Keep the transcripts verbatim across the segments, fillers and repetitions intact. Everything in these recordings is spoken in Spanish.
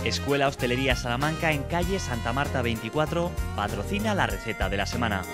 Escuela Hostelería Salamanca, en calle Santa Marta veinticuatro, patrocina la receta de la semana.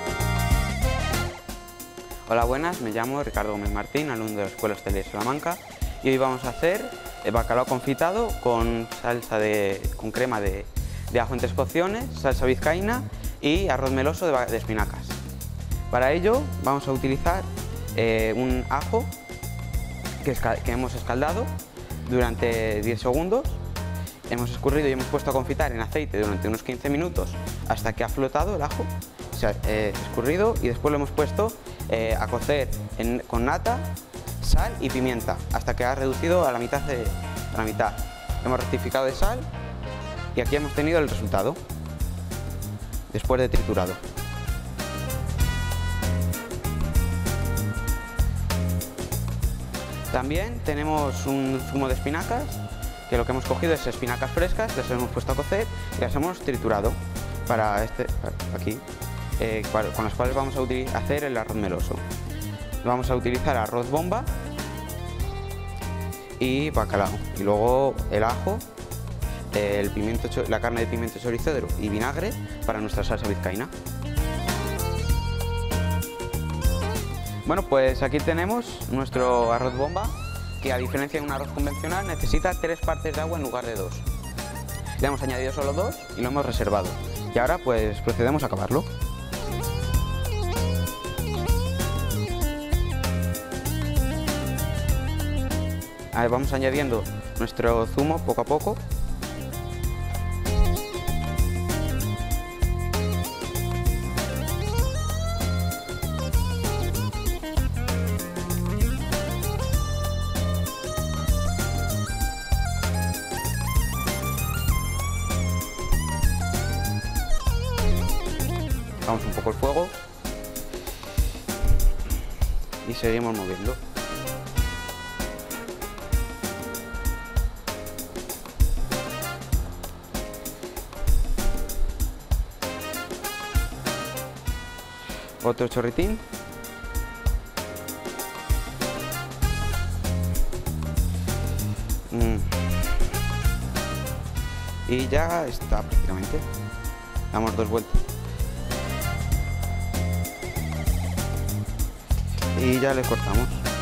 Hola, buenas, me llamo Ricardo Gómez Martín, alumno de la Escuela Hostelería Salamanca, y hoy vamos a hacer bacalao confitado con salsa de, con crema de, de ajo en tres cocciones, salsa vizcaína y arroz meloso de, de espinacas. Para ello vamos a utilizar eh, un ajo que, que hemos escaldado durante diez segundos. Hemos escurrido y hemos puesto a confitar en aceite durante unos quince minutos hasta que ha flotado el ajo, se ha eh, escurrido, y después lo hemos puesto eh, a cocer en, con nata, sal y pimienta hasta que ha reducido a la mitad. De, a la mitad. Hemos rectificado de sal y aquí hemos tenido el resultado después de triturado. También tenemos un zumo de espinacas, que lo que hemos cogido es espinacas frescas, las hemos puesto a cocer y las hemos triturado para este, para aquí, eh, con las cuales vamos a hacer el arroz meloso. Vamos a utilizar arroz bomba y bacalao, y luego el ajo, el pimiento, la carne de pimiento choricero y vinagre para nuestra salsa vizcaína. Bueno, pues aquí tenemos nuestro arroz bomba, que a diferencia de un arroz convencional necesita tres partes de agua en lugar de dos. Le hemos añadido solo dos y lo hemos reservado. Y ahora pues procedemos a acabarlo. A ver, vamos añadiendo nuestro zumo poco a poco. Bajamos un poco el fuego y seguimos moviendo. Otro chorritín. Mm. Y ya está prácticamente. Damos dos vueltas. Y ya le cortamos.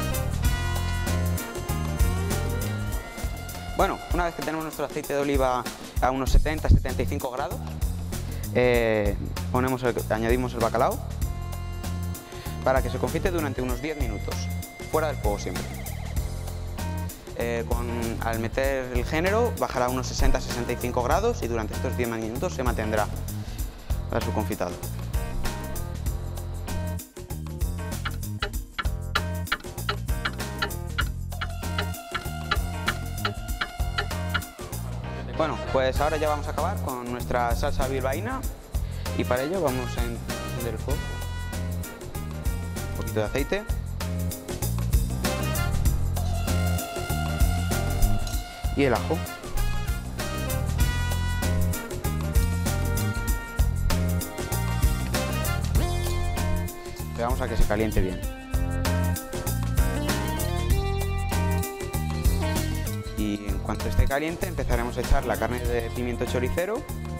Bueno, una vez que tenemos nuestro aceite de oliva a unos setenta a setenta y cinco grados, eh, ponemos el, añadimos el bacalao para que se confite durante unos diez minutos, fuera del fuego siempre. Eh, con, al meter el género bajará a unos sesenta a sesenta y cinco grados y durante estos diez minutos se mantendrá para su confitado. Bueno, pues ahora ya vamos a acabar con nuestra salsa bilbaína y para ello vamos a encender el fuego. Un poquito de aceite. Y el ajo. Esperamos a que se caliente bien. Y en cuanto esté caliente empezaremos a echar la carne de pimiento choricero.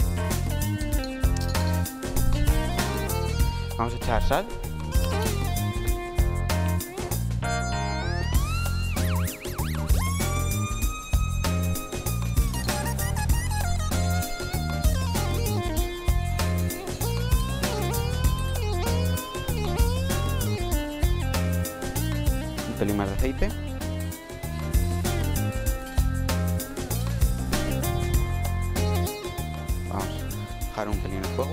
Vamos a echar sal. Un pelín más de aceite. Bajar un pelín el fuego.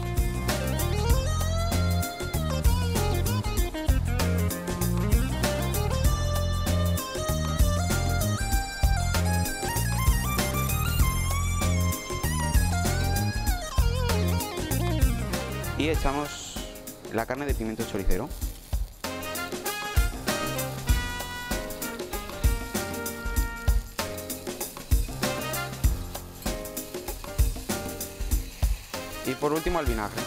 Y echamos la carne de pimiento choricero. Y por último el vinagre.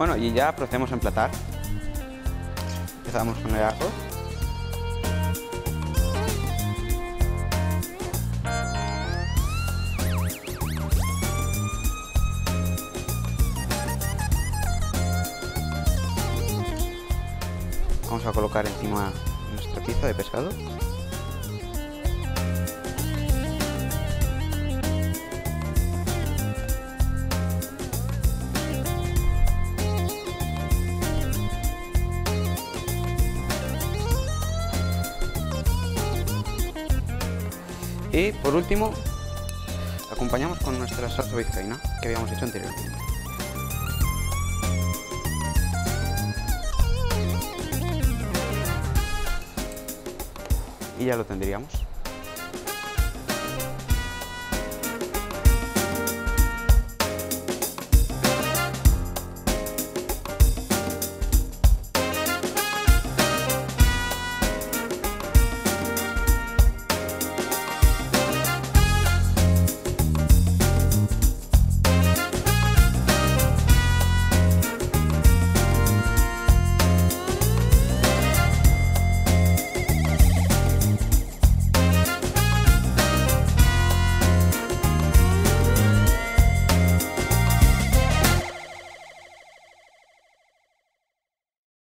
Bueno, y ya procedemos a emplatar. Empezamos con el arroz. Vamos a colocar encima nuestra pieza de pescado. Y por último, acompañamos con nuestra salsa vizcaína que habíamos hecho anteriormente. Y ya lo tendríamos.